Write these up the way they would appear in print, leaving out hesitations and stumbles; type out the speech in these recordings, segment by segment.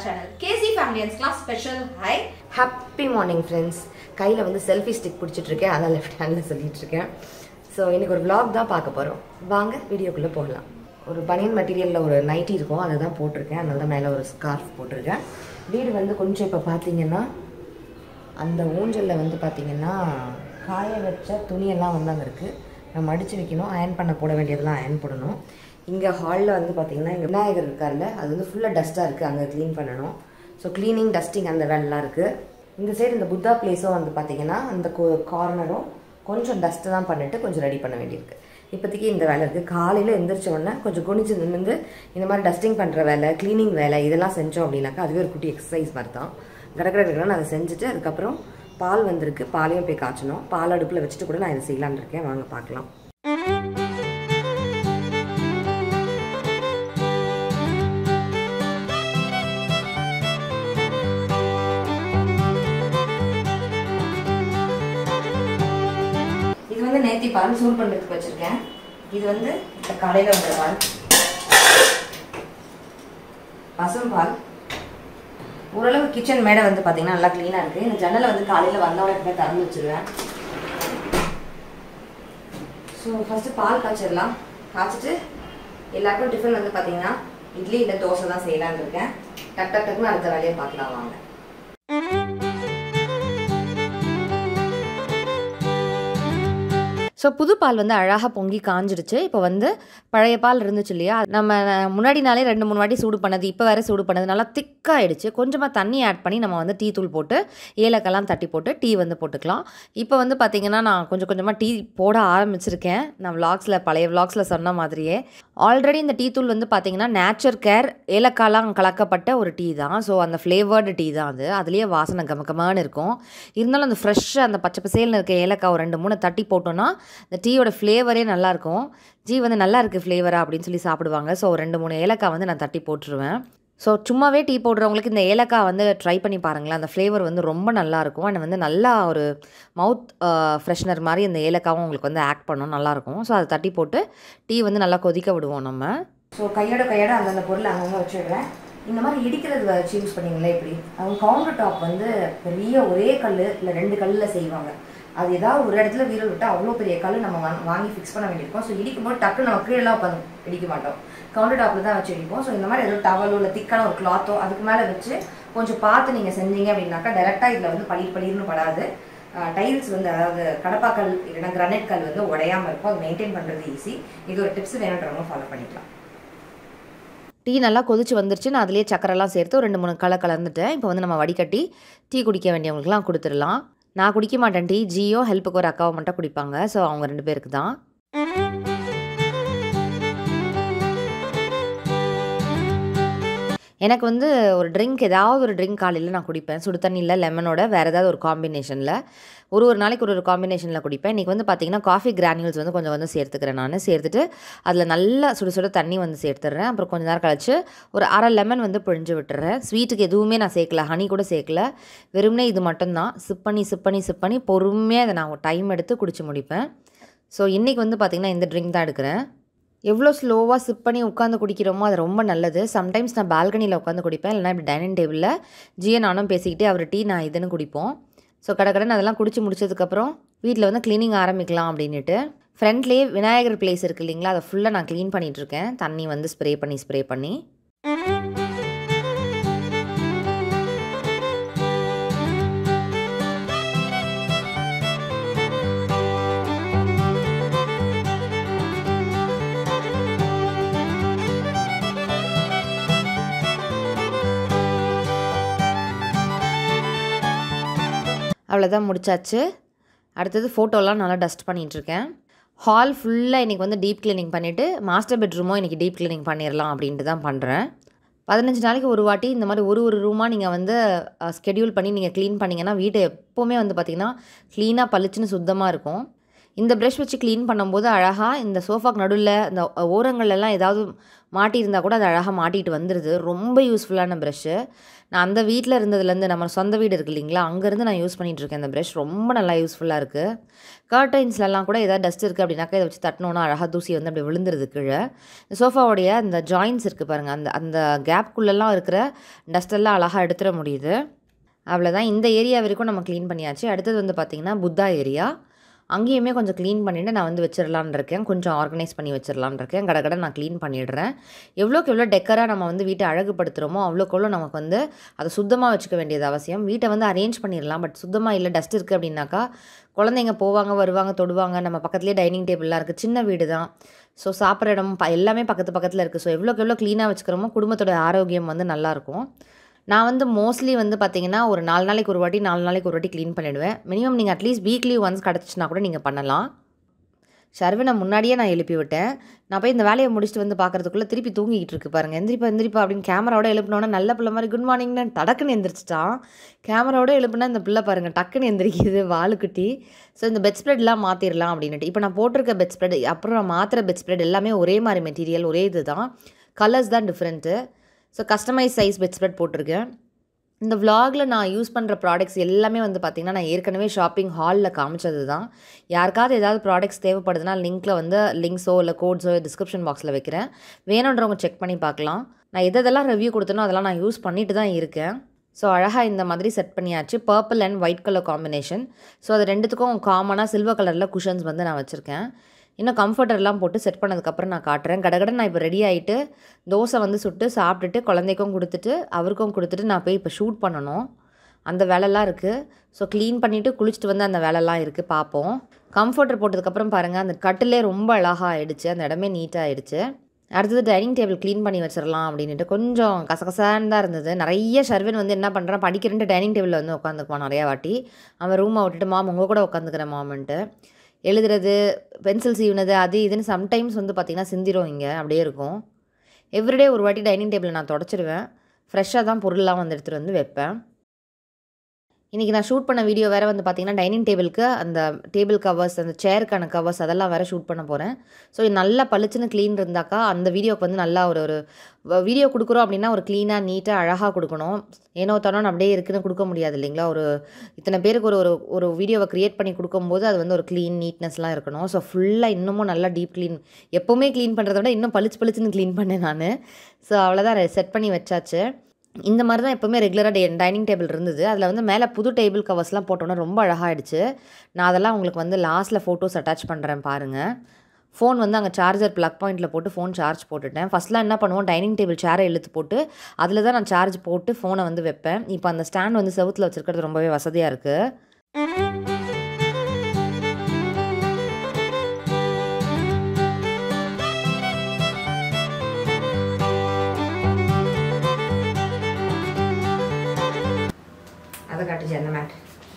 channel. KC family and class special. Hi. Happy morning friends. கையில வந்து selfie stick பிடிச்சிட்டு இருக்கேன். அத லெஃப்ட் ஹேண்ட்ல சொல்லிட்டு இருக்கேன். சோ இன்னைக்கு ஒரு vlog தான் பார்க்க போறோம். வாங்க வீடியோக்குள்ள போகலாம். ஒரு பனியன் மெட்டீரியல்ல ஒரு நைட்டி இருக்கும். அத தான் போட்டுருக்கேன். அதனால தான் மேல ஒரு ஸ்கார்ஃப் போட்டுருக்கேன். வீடு வந்து கொஞ்சம் இப்ப பாத்தீங்கன்னா அந்த ஊஞ்சல்ல வந்து பாத்தீங்கன்னா காய வச்ச துணி எல்லாம் வந்து அங்க இருக்கு. நான் மடிச்சு வைக்கணும். அயர்ன் பண்ண போட வேண்டியதெல்லாம் அயர்ன் பண்ணனும். இங்க ஹால்ல வந்து பாத்தீங்கன்னா இங்க விநாயகர் இருக்கார்ல அது வந்து ஃபுல்லா டஸ்டா இருக்கு. அங்க க்ளீன் பண்ணனும். சோ க்ளீனிங் டஸ்டிங் அந்த வேலைலாம் இருக்கு. இந்த சைடு இந்த புத்தா பிளேஸும் வந்து பாத்தீங்கன்னா அந்த கார்னரும் கொஞ்சம் டஸ்ட் தான் பண்ணிட்டு கொஞ்சம் ரெடி பண்ண வேண்டியிருக்கு. இப்போதைக்கு இந்த வேலை இருக்கு. காலையில எந்திரிச்ச உடனே கொஞ்சம் குனிஞ்சு நிமிர்ந்து இந்த மாதிரி டஸ்டிங் பண்ற வேலை, க்ளீனிங் வேலை இதெல்லாம் செஞ்சோம் அப்படின்னாக்கா அதுவே ஒரு குட்டி எக்ஸசைஸ் மாதிரி தான். கடற்கரை அதை செஞ்சுட்டு அதுக்கப்புறம் பால் வந்திருக்கு. பாலையும் போய் காய்ச்சணும். பால் அடுப்புல வச்சுட்டு கூட நான் இதை செய்யலான்னு இருக்கேன். வாங்க பார்க்கலாம். நேத்தி பால் சூடு பண்றதுக்கு வச்சிருக்கேன். இது வந்து காலையில வந்த பால், பசும் பால். ஓரளவு கிச்சன் மேடை வந்து பாத்தீங்கன்னா நல்லா கிளீனா இருக்கு. இந்த ஜன்னலை வந்து காலையில வந்தவங்க திறந்து வச்சிருவேன். ஸோ ஃபர்ஸ்ட் பால் காய்ச்சிடலாம். காய்ச்சிட்டு எல்லாருக்கும் டிஃபன் வந்து பாத்தீங்கன்னா இட்லி இல்லை தோசை தான் செய்யலான்னு இருக்கேன். டக் டக் டக்குன்னு அடுத்த வேலையை பார்க்கலாம் வாங்க. ஸோ புது பால் வந்து அழகாக பொங்கி காஞ்சிடுச்சு. இப்போ வந்து பழைய பால் இருந்துச்சு இல்லையா, நம்ம முன்னாடி நாளே 2-3 வாட்டி சூடு பண்ணது, இப்போ வேறு சூடு பண்ணது நல்லா திக்காகிடுச்சு. கொஞ்சமாக தண்ணி ஆட் பண்ணி நம்ம வந்து டீ தூள் போட்டு ஏலக்கெல்லாம் தட்டி போட்டு டீ வந்து போட்டுக்கலாம். இப்போ வந்து பார்த்திங்கன்னா நான் கொஞ்சம் கொஞ்சமாக டீ போட ஆரம்பிச்சிருக்கேன். நான் பழைய விளாக்ஸில் சொன்ன மாதிரியே ஆல்ரெடி இந்த டீ தூள் வந்து பார்த்திங்கன்னா நேச்சர் கேர் ஏலக்காலாம் கலக்கப்பட்ட ஒரு டீ தான். ஸோ அந்த ஃப்ளேவர்டு டீ தான் அது. அதுலேயே வாசனை கமகமானு இருக்கும். இருந்தாலும் அந்த ஃப்ரெஷ்ஷாக அந்த பச்சை பசேல்னு இருக்க ஏலக்காய் ஒரு 2-3 தட்டி போட்டோன்னா இந்த டீயோட ஃப்ளேவரே நல்லாயிருக்கும். டீ வந்து நல்லா இருக்குது ஃப்ளேவரா அப்படின்னு சொல்லி சாப்பிடுவாங்க. ஸோ 2-3 ஏலக்காய் வந்து நான் தட்டி போட்டுருவேன். ஸோ சும்மாவே டீ போடுறவங்களுக்கு இந்த ஏலக்காய் வந்து ட்ரை பண்ணி பாருங்களேன். அந்த ஃப்ளேவர் வந்து ரொம்ப நல்லாயிருக்கும். அண்ட் வந்து நல்லா ஒரு மவுத் ஃப்ரெஷ்னர் மாதிரி அந்த ஏலக்காவும் உங்களுக்கு வந்து ஆக்ட் பண்ணணும், நல்லாயிருக்கும். ஸோ அதை தட்டி போட்டு டீ வந்து நல்லா கொதிக்க விடுவோம் நம்ம. ஸோ கையோட அந்தந்த பொருள் அங்கங்கே வச்சுடுறேன். இந்த மாதிரி இடிக்கிறது வச்சு யூஸ் பண்ணிங்களே இப்படி. அவங்க கவுண்டர் டாப் வந்து பெரிய ஒரே கல் இல்லை 2 கல்லில் செய்வாங்க. அது ஏதாவது ஒரு இடத்துல வீரல் விட்டால் அவ்வளோ பெரிய கல் நம்ம வாங்கி ஃபிக்ஸ் பண்ண வேண்டியிருக்கோம். ஸோ இடிக்கும் போது டக்கு நம்ம கீழெல்லாம் உட்காந்து இடிக்க மாட்டோம், கவுண்டர் டாப்பில் தான் வச்சு இடிப்போம். ஸோ இந்த மாதிரி ஏதோ டவலோ இல்லை திக்கான ஒரு கிளாத்தோ அதுக்கு மேலே வச்சு கொஞ்சம் பார்த்து நீங்கள் செஞ்சீங்க அப்படின்னாக்கா டேரெக்டாக இதில் வந்து பளிர்னு படாது. டைல்ஸ் வந்து அதாவது கடப்பாக்கல் இல்லைன்னா கிரானைட் கல் வந்து உடையாமல் இருக்கும். அது மெயின்டைன் பண்ணுறது ஈஸி. இது ஒரு டிப்ஸ் வேணுன்றவங்க ஃபாலோ பண்ணிக்கலாம். டீ நல்லா கொதிச்சு வந்துருச்சு. நான் அதுலேயே சக்கரெல்லாம் சேர்த்து 2-3 கலந்துட்டேன். இப்போ வந்து நம்ம வடிகட்டி டீ குடிக்க வேண்டியவங்களுக்குலாம் கொடுத்துடலாம். நான் குடிக்க மாட்டேன் டீ. ஜியோ ஹெல்ப்புக்கு ஒரு அக்காவை மட்டும் குடிப்பாங்க. ஸோ அவங்க 2 பேருக்கு தான். எனக்கு வந்து ஒரு ட்ரிங்க் ஏதாவது ஒரு ட்ரிங்க் காலையில் நான் குடிப்பேன். சுடு தண்ணியில் லெமனோட வேறு ஏதாவது ஒரு காம்பினேஷனில் ஒரு நாளைக்கு ஒரு காம்பினேஷனில் குடிப்பேன். இன்றைக்கி வந்து பார்த்திங்கன்னா காஃபி கிரானியூல்ஸ் வந்து கொஞ்சம் சேர்த்துக்கிறேன். நான் சேர்த்துட்டு அதில் நல்லா சுட தண்ணி வந்து சேர்த்துட்றேன். அப்புறம் கொஞ்சம் நேரம் கழிச்சு ஒரு அரை லெமன் வந்து பிழிஞ்சு விட்டுறேன். ஸ்வீட்டுக்கு எதுவுமே நான் சேர்க்கல, ஹனி கூட சேர்க்கல. வெறுமனே இது மட்டும்தான். சிப் பண்ணி பொறுமையாக இதை நான் டைம் எடுத்து குடிச்சு முடிப்பேன். ஸோ இன்றைக்கி வந்து பார்த்திங்கன்னா இந்த ட்ரிங்க் தான் எடுக்கிறேன். எவ்வளோ ஸ்லோவாக சிப் பண்ணி உட்காந்து குடிக்கிறோமோ அது ரொம்ப நல்லது. சம்டைம்ஸ் நான் பால்கனியில் உட்காந்து குடிப்பேன். இல்லைனா இப்படி டைனிங் டேபிளில் ஜியை நானும் பேசிக்கிட்டே அவர் டீ நான் இதுன்னு குடிப்போம். ஸோ கடற்கடன் அதெல்லாம் குடிச்சு முடிச்சதுக்கப்புறம் வீட்டில் வந்து க்ளீனிங் ஆரம்பிக்கலாம் அப்படின்ட்டு ஃப்ரண்ட்லேயே விநாயகர் பிளேஸ் இருக்குது இல்லைங்களா, அதை ஃபுல்லாக நான் க்ளீன் பண்ணிகிட்ருக்கேன். தண்ணி வந்து ஸ்ப்ரே பண்ணி அவ்வளோதான், முடிச்சாச்சு. அடுத்தது ஃபோட்டோலாம் நல்லா டஸ்ட் பண்ணிகிட்ருக்கேன். ஹால் ஃபுல்லாக இன்றைக்கி வந்து டீப் க்ளீனிங் பண்ணிவிட்டு மாஸ்டர் பெட்ரூமும் இன்றைக்கி டீப் க்ளீனிங் பண்ணிடலாம் அப்படின்ட்டு தான் பண்ணுறேன். 15 நாளைக்கு ஒரு வாட்டி இந்த மாதிரி ஒரு ரூமாக நீங்கள் வந்து ஸ்கெடியூல் பண்ணி நீங்கள் க்ளீன் பண்ணிங்கன்னா வீட்டை எப்போவுமே வந்து பார்த்திங்கன்னா க்ளீனாக பளிச்சுன்னு சுத்தமாக இருக்கும். இந்த ப்ரஷ் வச்சு க்ளீன் பண்ணும்போது அழகாக இந்த சோஃபாக்கு நடுவில் இந்த ஓரங்கள்லாம் ஏதாவது மாட்டியிருந்தால் கூட அது அழகாக மாட்டிட்டு வந்துடுது. ரொம்ப யூஸ்ஃபுல்லான ப்ரஷ்ஷு. நான் அந்த வீட்டில் இருந்ததுலேருந்து நம்ம சொந்த வீடு இருக்குது இல்லைங்களா, அங்கேருந்து நான் யூஸ் பண்ணிகிட்ருக்கேன். இந்த ப்ரஷ் ரொம்ப நல்லா யூஸ்ஃபுல்லாக இருக்குது. கர்டைன்ஸ்லலாம் கூட ஏதாவது டஸ்ட் இருக்குது அப்படின்னாக்கா இதை வச்சு தட்டினோன்னா அழகாக தூசி வந்து அப்படி விழுந்துருது கீழே. சோஃபாவுடைய அந்த ஜாயின்ஸ் இருக்குது பாருங்கள், அந்த அந்த கேப்புக்குள்ளெல்லாம் இருக்கிற டஸ்ட்டெல்லாம் அழகாக எடுத்துட முடியுது. அவ்வளோதான். இந்த ஏரியா வரைக்கும் நம்ம க்ளீன் பண்ணியாச்சு. அடுத்தது வந்து பார்த்திங்கன்னா புத்தா ஏரியா. அங்கேயுமே கொஞ்சம் க்ளீன் பண்ணிவிட்டு நான் வந்து வச்சிடலான் இருக்கேன். கொஞ்சம் ஆர்கனைஸ் பண்ணி வச்சிடலான் இருக்கேன். கடை நான் க்ளீன் பண்ணிடுறேன். எவ்வளோக்கு எவ்வளோ டெக்கராக நம்ம வந்து வீட்டை அழகுபடுத்துகிறோமோ அவ்வளோக்கு எவ்வளோ நமக்கு வந்து அதை சுத்தமாக வச்சுக்க வேண்டியது அவசியம். வீட்டை வந்து அரேஞ்ச் பண்ணிடலாம். பட் சுத்தமாக இல்லை, டஸ்ட் இருக்குது அப்படின்னாக்கா குழந்தைங்க போவாங்க வருவாங்க தொடுவாங்க. நம்ம பக்கத்துலேயே டைனிங் டேபிள்லாம் இருக்குது. சின்ன வீடு தான். ஸோ சாப்பிட்ற இடம் எல்லாமே பக்கத்தில் இருக்குது. ஸோ எவ்வளோக்கு எவ்வளோ க்ளீனாக வச்சுக்கிறோமோ குடும்பத்தோட ஆரோக்கியம் வந்து நல்லாயிருக்கும். நான் வந்து மோஸ்ட்லி வந்து பார்த்திங்கன்னா ஒரு 4 நாளைக்கு ஒரு வாட்டி க்ளீன் பண்ணிவிடுவேன். மினிமம் நீங்கள் அட்லீஸ்ட் வீக்லி ஒன்ஸ் கிடச்சிச்சின்னா கூட நீங்கள் பண்ணலாம். ஷர்வினை முன்னாடியே நான் எழுப்பி விட்டேன். நான் போய் இந்த வேலையை முடிச்சுட்டு வந்து பார்க்குறதுக்குள்ளே திருப்பி தூங்கிக்கிட்டு இருக்கு பாருங்கள். எந்திரிப்பா அப்படின்னு கேமராவோட எழுப்பினோன்னா நல்ல பிள்ளை மாதிரி குட் மார்னிங்னு டக்குன்னு எந்திரிச்சிட்டான். கேமராவோட எழுப்புனா இந்த பிள்ளை பாருங்கள் டக்குன்னு எந்திரிக்குது வாலுக்குட்டி. ஸோ இந்த பெட் ஸ்ப்ரெட்லாம் மாற்றிடலாம் அப்படின்ட்டு இப்போ நான் போட்டிருக்க பெட் ஸ்ப்ரெட் அப்புறம் நான் மாத்திர பெட் ஸ்ப்ரெட் எல்லாமே ஒரே மாதிரி மெட்டீரியல், ஒரே இது தான், கலர்ஸ் தான் different. So customise size bedspread போட்டிருக்கேன். இந்த விலாகில் நான் யூஸ் பண்ணுற ப்ராடக்ட்ஸ் எல்லாமே வந்து பார்த்திங்கன்னா நான் ஏற்கனவே ஷாப்பிங் ஹாலில் காமிச்சது தான். யாருக்காவது ஏதாவது ப்ராடக்ட்ஸ் தேவைப்படுதுன்னா லிங்க்கில் வந்து லிங்க்ஸோ இல்லை கோட்ஸோ டிஸ்கிரிப்ஷன் பாக்ஸில் வைக்கிறேன். வேணுன்றவங்க செக் பண்ணி பார்க்கலாம். நான் எதெல்லாம் ரிவ்யூ கொடுத்தனோ அதெல்லாம் நான் யூஸ் பண்ணிட்டு தான் இருக்கேன். ஸோ அழகாக இந்த மாதிரி செட் பண்ணியாச்சு. Purple and white colour combination. So அது ரெண்டுத்துக்கும் காமனாக சில்வர் கலரில் குஷன்ஸ் வந்து நான் வச்சுருக்கேன். இன்னும் கம்ஃபர்டர்லாம் போட்டு செட் பண்ணதுக்கப்புறம் நான் காட்டுறேன். கடகடன் நான் இப்போ ரெடி ஆகிட்டு தோசை வந்து சுட்டு சாப்பிட்டுட்டு குழந்தைக்கும் கொடுத்துட்டு அவருக்கும் கொடுத்துட்டு நான் போய் இப்போ ஷூட் பண்ணணும். அந்த வேலைலாம் இருக்குது. ஸோ க்ளீன் பண்ணிவிட்டு குளிச்சுட்டு வந்து அந்த வேலைலாம் இருக்குது, பார்ப்போம். கம்ஃபர்டர் போட்டதுக்கப்புறம் பாருங்கள் அந்த கட்டிலே ரொம்ப அழகாக ஆகிடுச்சு. அந்த இடமே நீட்டாக ஆகிடுச்சு. அடுத்தது டைனிங் டேபிள் க்ளீன் பண்ணி வச்சிடலாம் அப்படின்ட்டு கொஞ்சம் கசகசான்னு தான் இருந்தது. நிறைய ஷர்வின் வந்து என்ன பண்ணுறான், படிக்கிறேன்ட்டு டைனிங் டேபிளில் வந்து உட்காந்துக்குவான் நிறையா வாட்டி. அவன் ரூமை விட்டுட்டு மாம் உங்கள் கூட உட்காந்துக்கிறேன் மாமன்ட்டு. எழுதுறது, பென்சில் சீவுனது அது இதுன்னு சம்டைம்ஸ் வந்து பார்த்திங்கன்னா சிந்திரும். இங்கே அப்படியே இருக்கும். எவ்ரிடே ஒரு வாட்டி டைனிங் டேபிளை நான் தொடச்சிடுவேன். ஃப்ரெஷ்ஷாக தான் பொருள்லாம் வந்து எடுத்துகிட்டு வந்து வைப்பேன். இன்றைக்கி நான் ஷூட் பண்ண வீடியோ வேறு வந்து பார்த்திங்கன்னா டைனிங் டேபிளுக்கு அந்த டேபிள் கவர்ஸ், அந்த சேருக்கான கவர்ஸ் அதெல்லாம் வேறு ஷூட் பண்ண போகிறேன். ஸோ நல்லா பளிச்சுன்னு க்ளீன் இருந்தாக்கா அந்த வீடியோக்கு வந்து நல்லா ஒரு வீடியோ கொடுக்குறோம் அப்படின்னா ஒரு க்ளீனாக நீட்டாக அழகாக கொடுக்கணும். ஏனோ தானோ அப்படியே இருக்குன்னு கொடுக்க முடியாது இல்லைங்களா. ஒரு இத்தனை பேருக்கு ஒரு வீடியோவை க்ரியேட் பண்ணி கொடுக்கும்போது அது வந்து ஒரு க்ளீன் நீட்னஸ்லாம் இருக்கணும். ஸோ ஃபுல்லாக இன்னமும் நல்லா டீப் க்ளீன், எப்போவுமே க்ளீன் பண்ணுறத விட இன்னும் பளிச்சுன்னு க்ளீன் பண்ணேன் நான். ஸோ அவ்வளோதான், செட் பண்ணி வச்சாச்சு. இந்த மாதிரி தான் எப்போவுமே ரெகுலராக டைனிங் டேபிள் இருந்தது. அதில் வந்து மேலே புது டேபிள் கவர்ஸ்லாம் போட்டோன்னா ரொம்ப அழகாகிடுச்சு. நான் அதெல்லாம் உங்களுக்கு வந்து லாஸ்ட்டில் ஃபோட்டோஸ் அட்டாச் பண்ணுறேன் பாருங்கள். ஃபோன் வந்து அங்கே சார்ஜர் ப்ளக் பாயிண்ட்டில் போட்டு ஃபோன் சார்ஜ் போட்டுட்டேன். ஃபஸ்ட்லாம் என்ன பண்ணுவோம், டைனிங் டேபிள் சேரை இழுத்து போட்டு அதில் தான் நான் சார்ஜ் போட்டு ஃபோனை வந்து வைப்பேன். இப்போ அந்த ஸ்டாண்ட் வந்து செவுத்தில் வச்சுருக்கிறது ரொம்பவே வசதியாக இருக்குது. அதை காட்டுச்சு அந்த மேட்.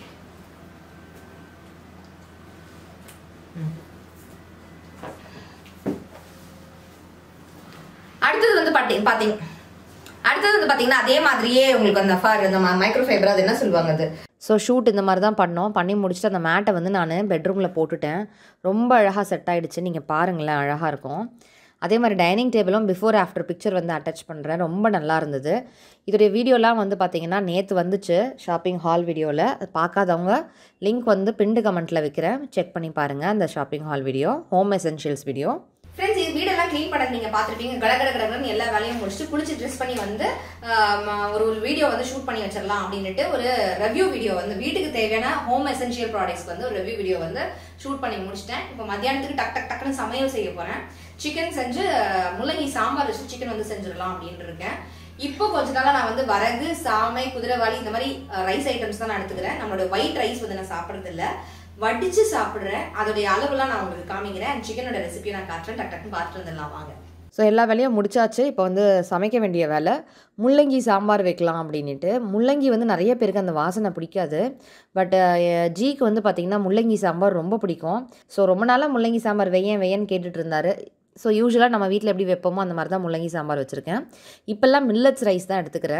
அடுத்தது வந்து பார்த்தீங்கன்னா அதே மாதிரியே உங்களுக்கு அந்த மைக்ரோ ஃபைபர் அது என்ன சொல்லுவாங்க அது. ஸோ ஷூட் இந்த மாதிரி தான் பண்ணி முடிச்சுட்டு அந்த மேட்டை வந்து நான் பெட்ரூமில் போட்டுட்டேன். ரொம்ப அழகாக செட் ஆகிடுச்சு. நீங்கள் பாருங்களேன், அழகாக இருக்கும். அதே மாதிரி டைனிங் டேபிளும் பிஃபோர் ஆஃப்டர் பிக்சர் வந்து அட்டாச் பண்ணுறேன். ரொம்ப நல்லா இருந்தது. இதோடைய வீடியோலாம் வந்து பார்த்திங்கன்னா நேற்று வந்துச்சு ஷாப்பிங் ஹால் வீடியோவில். பார்க்காதவங்க லிங்க் வந்து பின்டு கமெண்ட்டில் வைக்கிறேன், செக் பண்ணி பாருங்கள். அந்த shopping hall video, home essentials video. Friends, இது வீடெல்லாம் க்ளீன் பண்ணது நீங்கள் பார்த்துருப்பீங்க. கடகடன்னு எல்லா வேலையும் முடிச்சுட்டு குளிச்சு ட்ரெஸ் பண்ணி வந்து ஒரு வீடியோ வந்து ஷூட் பண்ணி வச்சிடலாம் அப்படின்ட்டு ஒரு ரிவ்யூ வீடியோ வந்து வீட்டுக்கு தேவையான ஹோம் எசென்ஷியல் ப்ராடக்ட்ஸ்க்கு வந்து ஒரு ரிவ்யூ வீடியோ வந்து ஷூட் பண்ணி முடிச்சிட்டேன். இப்போ மத்தியானத்துக்கு டக்குன்னு சமையல் செய்ய போகிறேன். சிக்கன் செஞ்சு முள்ளங்கி சாம்பார் வச்சு சிக்கன் வந்து செஞ்சிடலாம் அப்படின்னு இருக்கேன். இப்போ கொஞ்ச நாளாக நான் வந்து வரகு, சாமை, குதிரைவாளி இந்த மாதிரி ரைஸ் ஐட்டம்ஸ் தான் நான் எடுத்துக்கிறேன். நம்மளோட ஒயிட் ரைஸ் வந்து நான் சாப்பிட்றது இல்லை, வடிச்சு சாப்பிட்றேன். அதோடைய அளவுலாம் நான் உங்களுக்கு காமிக்கிறேன். சிக்கனோட ரெசிபியை நான் காட்டுறேன். டக்குன்னு பார்த்துட்டு வந்துடலாம் வாங்க. ஸோ எல்லா வேலையும் முடிச்சாச்சு. இப்போ வந்து சமைக்க வேண்டிய வேலை, முள்ளங்கி சாம்பார் வைக்கலாம் அப்படின்ட்டு. முள்ளங்கி வந்து நிறைய பேருக்கு அந்த வாசனை பிடிக்காது. பட் ஜிக்கு வந்து பார்த்திங்கன்னா முள்ளங்கி சாம்பார் ரொம்ப பிடிக்கும். ஸோ ரொம்ப நாளாக முள்ளங்கி சாம்பார் வையன்னு கேட்டுட்டு இருந்தார். ஸோ யூஸ்வலாக நம்ம வீட்டில் எப்படி வைப்போமோ அந்த மாதிரி தான் முள்ளங்கி சாம்பார் வச்சுருக்கேன். இப்போல்லாம் மில்லட்ஸ் ரைஸ் தான் எடுத்துக்கிறேன்.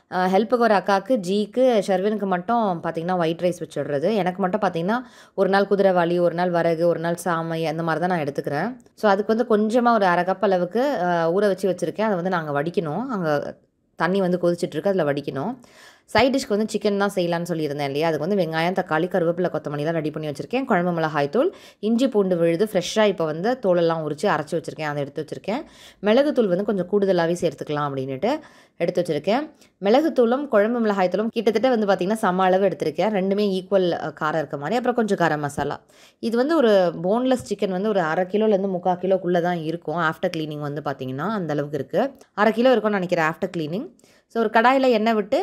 ஹெல்ப்புக்கு ஒரு அக்காவுக்கு ஜிக்கு ஷர்வினுக்கு மட்டும் பார்த்திங்கன்னா ஒயிட் ரைஸ் வச்சுடுறது. எனக்கு மட்டும் பார்த்திங்கன்னா ஒரு நாள் குதிரைவாளி, ஒரு நாள் வரகு, ஒரு நாள் சாமை அந்த மாதிரி தான் நான் எடுத்துக்கிறேன். ஸோ அதுக்கு வந்து கொஞ்சமாக ஒரு 1/2 கப் அளவுக்கு ஊற வச்சுருக்கேன். அதை வந்து நாங்கள் வடிக்கணும். அங்கே தண்ணி வந்து கொதிச்சிட்ருக்கு, அதில் வடிக்கணும். சைட் டிஷ்க்கு வந்து சிக்கன் தான் செய்யலான்னு சொல்லியிருந்தேன் இல்லையா, அதுக்கு வந்து வெங்காயம், தக்காளி, கருவேப்பிலை, கொத்தமல்லிலாம் ரெடி பண்ணி வச்சுருக்கேன். குழம்பு மிளகாய் தூள், இஞ்சி பூண்டு விழுது ஃப்ரெஷ்ஷாக இப்போ வந்து தோலெல்லாம் உரித்து அரைச்சி வச்சுருக்கேன், அதை எடுத்து வச்சுருக்கேன். மிளகுத்தூள் வந்து கொஞ்சம் கூடுதலாகவே சேர்த்துக்கலாம் அப்படின்ட்டு எடுத்து வச்சுருக்கேன். மிளகுத்தூளும் குழம்பு மிளகாய் தூளும் கிட்டத்தட்ட வந்து பார்த்திங்கன்னா சம அளவு எடுத்திருக்கேன். ரெண்டுமே ஈக்குவல் காரம் இருக்க மாதிரி. அப்புறம் கொஞ்சம் கரம் மசாலா. இது வந்து ஒரு போன்லெஸ் சிக்கன் வந்து ஒரு 1/2 கிலோலேருந்து 3/4 கிலோக்குள்ளே தான் இருக்கும். ஆஃப்டர் க்ளீனிங் வந்து பார்த்திங்கன்னா அந்தளவுக்கு இருக்குது. 1/2 கிலோ இருக்கும்னு நினைக்கிறேன் ஆஃப்டர் க்ளீனிங். ஸோ ஒரு கடாயில் எண்ணெய் விட்டு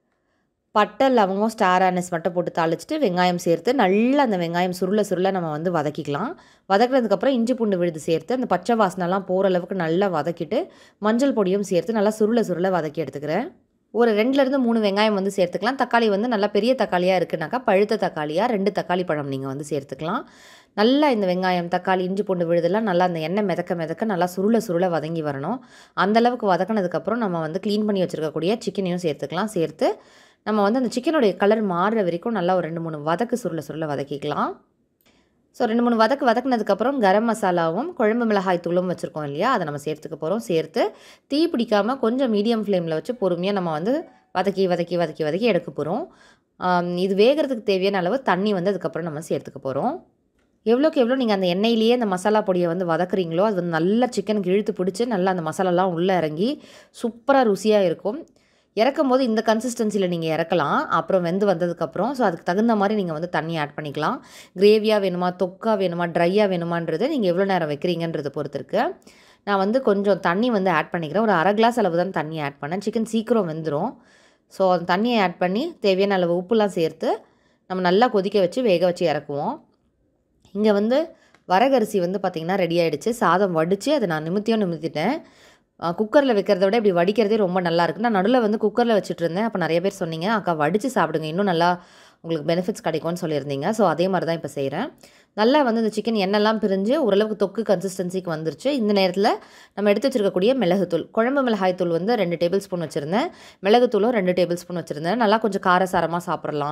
பட்டை, லவங்கம், ஸ்டார் ஆனஸ் மட்டும் போட்டு தாளிச்சிட்டு வெங்காயம் சேர்த்து நல்லா அந்த வெங்காயம் சுருள நம்ம வந்து வதக்கிக்கலாம். வதக்கினதுக்கப்புறம் இஞ்சி பூண்டு விழுது சேர்த்து அந்த பச்சை வாசனைலாம் போகிற அளவுக்கு நல்லா வதக்கிட்டு மஞ்சள் பொடியும் சேர்த்து நல்லா சுருள வதக்கி எடுத்துக்கிறேன். ஒரு 2லேருந்து 3 வெங்காயம் வந்து சேர்த்துக்கலாம். தக்காளி வந்து நல்லா பெரிய தக்காளியாக இருக்குனாக்கா பழுத்த தக்காளியாக 2 தக்காளி பழம் நீங்கள் வந்து சேர்த்துக்கலாம். நல்லா இந்த வெங்காயம், தக்காளி, இஞ்சி பூண்டு விழுதெல்லாம் நல்லா அந்த எண்ணெய் மிதக்க நல்லா சுருள வதங்கி வரணும். அந்தளவுக்கு வதக்கினதுக்கப்புறம் நம்ம வந்து க்ளீன் பண்ணி வச்சுருக்கக்கூடிய சிக்கனையும் சேர்த்துக்கலாம். சேர்த்து நம்ம வந்து அந்த சிக்கனுடைய கலர் மாறுற வரைக்கும் நல்லா ஒரு 2-3 வதக்கு சுருள வதக்கிக்கலாம். ஸோ 2-3 வதக்குனதுக்கப்புறம் கரம் மசாலாவும் குழம்பு மிளகாய் தூளும் வச்சுருக்கோம் இல்லையா, அதை நம்ம சேர்த்துக்க போகிறோம். சேர்த்து தீ பிடிக்காமல் கொஞ்சம் மீடியம் ஃப்ளேமில் வச்சு பொறுமையாக நம்ம வந்து வதக்கி எடுக்க போகிறோம். இது வேகிறதுக்கு தேவையான அளவு தண்ணி வந்து அதுக்கப்புறம் நம்ம சேர்த்துக்க போகிறோம். எவ்வளோக்கு எவ்வளோ நீங்கள் அந்த எண்ணெயிலேயே அந்த மசாலா பொடியை வந்து வதக்குறீங்களோ அது வந்து நல்லா சிக்கனுக்கு இழுத்து பிடிச்சி நல்லா அந்த மசாலாலாம் உள்ளே இறங்கி சூப்பராக ருசியாக இருக்கும். இறக்கும் போது இந்த கன்சிஸ்டன்சியில் நீங்கள் இறக்கலாம். அப்புறம் வெந்து வந்ததுக்கப்புறம் ஸோ அதுக்கு தகுந்த மாதிரி நீங்கள் வந்து தண்ணி ஆட் பண்ணிக்கலாம். கிரேவியாக வேணுமா, தொக்கா வேணுமா, ட்ரையாக வேணுமான்றது நீங்கள் எவ்வளோ நேரம் வைக்கிறீங்கன்றதை பொறுத்து இருக்குது. நான் வந்து கொஞ்சம் தண்ணி வந்து ஆட் பண்ணிக்கிறேன். ஒரு 1/2 கிளாஸ் அளவு தான் தண்ணி ஆட் பண்ணேன். சிக்கன் சீக்கிரம் வெந்துடும். ஸோ அந்த தண்ணியை ஆட் பண்ணி தேவையான அளவு உப்புலாம் சேர்த்து நம்ம நல்லா கொதிக்க வச்சு வேக வச்சு இறக்குவோம். இங்கே வந்து வரகரிசி வந்து பார்த்திங்கன்னா ரெடி ஆகிடுச்சு. சாதம் வடித்து அதை நான் நிமித்திட்டேன். குக்கரில் வைக்கிறத விட இப்படி வடிக்கிறதே ரொம்ப நல்லாயிருக்கு. நான் நடுவில் வந்து குக்கரில் வச்சுட்டு இருந்தேன். அப்போ நிறைய பேர் சொன்னீங்க, அக்கா வடித்து சாப்பிடுங்க, இன்னும் நல்லா உங்களுக்கு பெனிஃபிட்ஸ் கிடைக்கும்னு சொல்லியிருந்தீங்க. ஸோ அதே மாதிரி தான் இப்போ செய்கிறேன். நல்லா வந்து இந்த சிக்கன் எண்ணெய்லாம் பிரிஞ்சு ஓரளவுக்கு தொக்கு கன்சிஸ்டன்சிக்கு வந்துருச்சு. இந்த நேரத்தில் நம்ம எடுத்து வச்சுருக்கக்கூடிய மிளகுத்தூள், குழம்பு மிளகாய் தூள் வந்து 2 டேபிள் ஸ்பூன் வச்சுருந்தேன். மிளகுத்தூளும் 2 டேபிள் ஸ்பூன் வச்சுருந்தேன். நல்லா கொஞ்சம் காரசாரமாக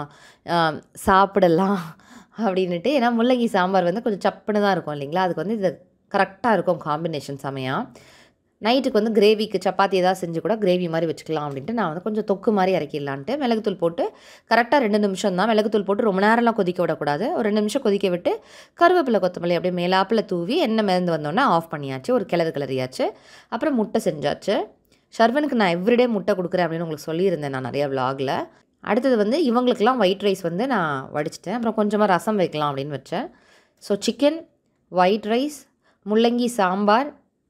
சாப்பிடலாம் அப்படின்ட்டு. ஏன்னா முள்ளங்கி சாம்பார் வந்து கொஞ்சம் சப்புன்னு தான் இருக்கும் இல்லைங்களா, அதுக்கு வந்து இது கரெக்டாக இருக்கும் காம்பினேஷன் செமையாக. நைட்டுக்கு வந்து கிரேவிக்கு சப்பாத்தி ஏதாவது செஞ்சு கூட கிரேவி மாதிரி வச்சுக்கலாம் அப்படின்ட்டு நான் வந்து கொஞ்சம் தொக்கு மாதிரி இறக்கிடலான்ட்டு மிளகுத்தூள் போட்டு கரெக்டாக 2 நிமிஷம் தான். மிளகுத்தூள் போட்டு ரொம்ப நேரம்லாம் கொதிக்க விடக்கூடாது. ஒரு 2 நிமிஷம் கொதிக்க விட்டு கருவேப்பிலை, கொத்தமல்லி அப்படியே மேலாப்பில் தூவி எண்ணெய் மிதந்து வந்தோடனே ஆஃப் பண்ணியாச்சு. ஒரு கிளறியாச்சு. அப்புறம் முட்டை செஞ்சாச்சு. ஷர்வனுக்கு நான் எவ்ரிடே முட்டை கொடுக்குறேன் அப்படின்னு உங்களுக்கு சொல்லியிருந்தேன் நான் நிறையா விலாகில். அடுத்தது வந்து இவங்களுக்கெல்லாம் ஒயிட் ரைஸ் வந்து நான் வடிச்சிட்டேன். அப்புறம் கொஞ்சமாக ரசம் வைக்கலாம் அப்படின்னு வச்சேன். ஸோ சிக்கன், ஒயிட் ரைஸ், முள்ளங்கி சாம்பார்,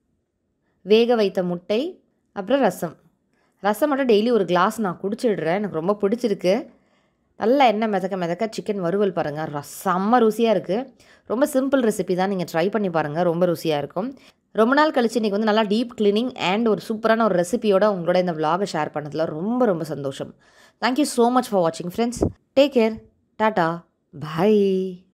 வேக வைத்த முட்டை, அப்புறம் ரசம் மட்டும் டெய்லி ஒரு கிளாஸ் நான் குடிச்சிடுறேன். எனக்கு ரொம்ப பிடிச்சிருக்கு. நல்லா எண்ணெய் மிதக்க சிக்கன் வறுவல் பாருங்கள், செம்ம ருசியாக இருக்குது. ரொம்ப சிம்பிள் ரெசிபி தான், நீங்கள் ட்ரை பண்ணி பாருங்கள், ரொம்ப ருசியாக இருக்கும். ரொம்ப நாள் கழிச்சு இன்றைக்கி வந்து நல்லா டீப் க்ளீனிங் அண்ட் ஒரு சூப்பரான ஒரு ரெசிபியோட உங்களோட இந்த vlog ஷேர் பண்ணதில் ரொம்ப சந்தோஷம். தேங்க்யூ ஸோ மச் ஃபார் வாட்சிங் friends. Take care. Tata. By.